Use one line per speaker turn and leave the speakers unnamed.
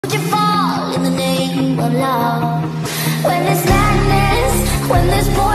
Would you fall in the name of love? When there's madness, when there's